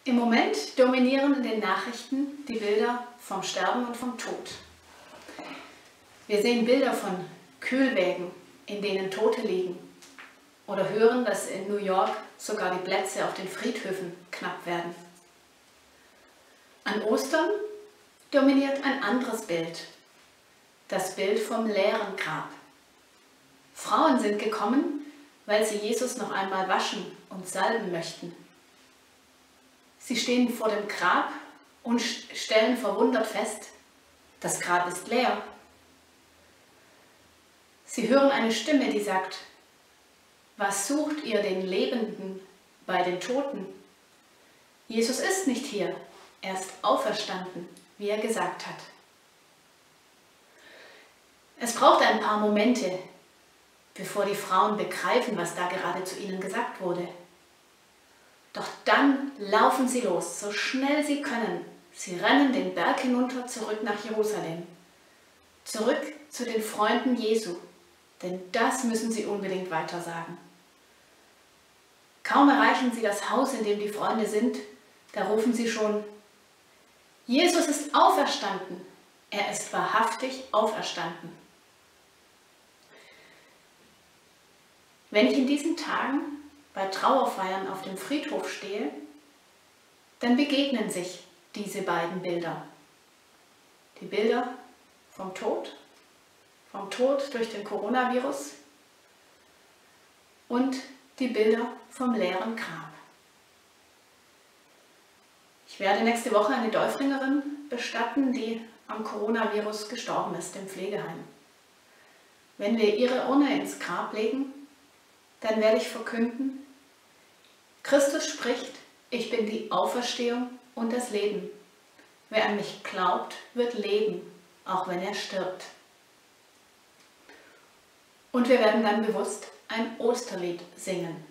Im Moment dominieren in den Nachrichten die Bilder vom Sterben und vom Tod. Wir sehen Bilder von Kühlwägen, in denen Tote liegen, oder hören, dass in New York sogar die Plätze auf den Friedhöfen knapp werden. An Ostern dominiert ein anderes Bild, das Bild vom leeren Grab. Frauen sind gekommen, weil sie Jesus noch einmal waschen und salben möchten. Sie stehen vor dem Grab und stellen verwundert fest, das Grab ist leer. Sie hören eine Stimme, die sagt: Was sucht ihr den Lebenden bei den Toten? Jesus ist nicht hier, er ist auferstanden, wie er gesagt hat. Es braucht ein paar Momente, bevor die Frauen begreifen, was da gerade zu ihnen gesagt wurde. Doch dann laufen sie los, so schnell sie können. Sie rennen den Berg hinunter, zurück nach Jerusalem. Zurück zu den Freunden Jesu, denn das müssen sie unbedingt weitersagen. Kaum erreichen sie das Haus, in dem die Freunde sind, da rufen sie schon: Jesus ist auferstanden, er ist wahrhaftig auferstanden. Wenn ich in diesen Tagen bei Trauerfeiern auf dem Friedhof stehe, dann begegnen sich diese beiden Bilder. Die Bilder vom Tod durch den Coronavirus und die Bilder vom leeren Grab. Ich werde nächste Woche eine Täuflingerin bestatten, die am Coronavirus gestorben ist im Pflegeheim. Wenn wir ihre Urne ins Grab legen, dann werde ich verkünden: Christus spricht, ich bin die Auferstehung und das Leben. Wer an mich glaubt, wird leben, auch wenn er stirbt. Und wir werden dann bewusst ein Osterlied singen.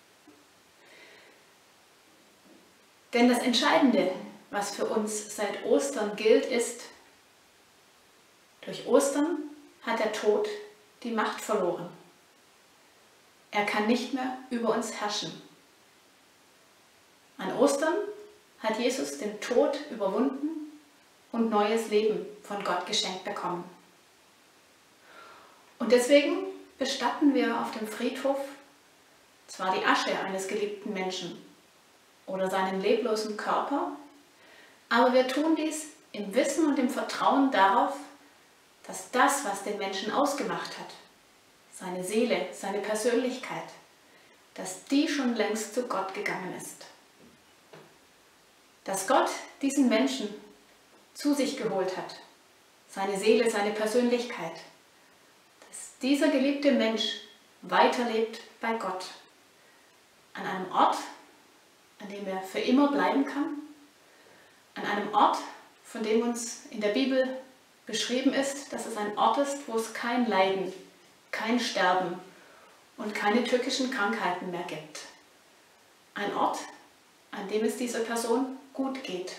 Denn das Entscheidende, was für uns seit Ostern gilt, ist: Durch Ostern hat der Tod die Macht verloren. Er kann nicht mehr über uns herrschen. An Ostern hat Jesus den Tod überwunden und neues Leben von Gott geschenkt bekommen. Und deswegen bestatten wir auf dem Friedhof zwar die Asche eines geliebten Menschen oder seinen leblosen Körper, aber wir tun dies im Wissen und im Vertrauen darauf, dass das, was den Menschen ausgemacht hat, seine Seele, seine Persönlichkeit, dass die schon längst zu Gott gegangen ist. Dass Gott diesen Menschen zu sich geholt hat, seine Seele, seine Persönlichkeit, dass dieser geliebte Mensch weiterlebt bei Gott, an einem Ort, an dem er für immer bleiben kann, an einem Ort, von dem uns in der Bibel beschrieben ist, dass es ein Ort ist, wo es kein Leiden, kein Sterben und keine tückischen Krankheiten mehr gibt. Ein Ort, an dem es dieser Person gut geht.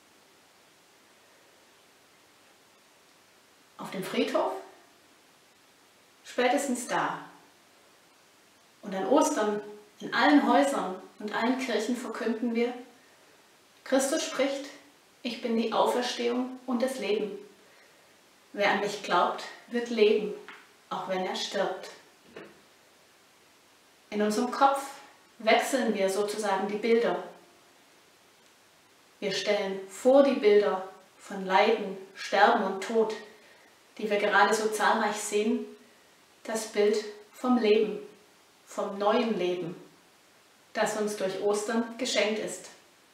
Auf dem Friedhof? Spätestens da. Und an Ostern in allen Häusern und allen Kirchen verkünden wir: Christus spricht, ich bin die Auferstehung und das Leben. Wer an mich glaubt, wird leben, auch wenn er stirbt. In unserem Kopf wechseln wir sozusagen die Bilder. Wir stellen vor die Bilder von Leiden, Sterben und Tod, die wir gerade so zahlreich sehen, das Bild vom Leben, vom neuen Leben, das uns durch Ostern geschenkt ist.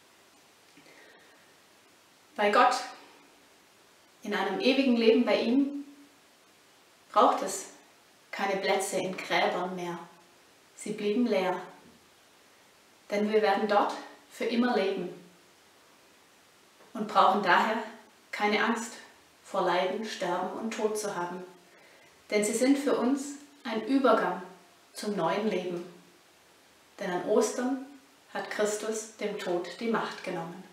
Bei Gott, in einem ewigen Leben bei ihm, braucht es keine Plätze in Gräbern mehr. Sie blieben leer. Denn wir werden dort für immer leben und brauchen daher keine Angst vor Leiden, Sterben und Tod zu haben. Denn sie sind für uns ein Übergang zum neuen Leben. Denn an Ostern hat Christus dem Tod die Macht genommen.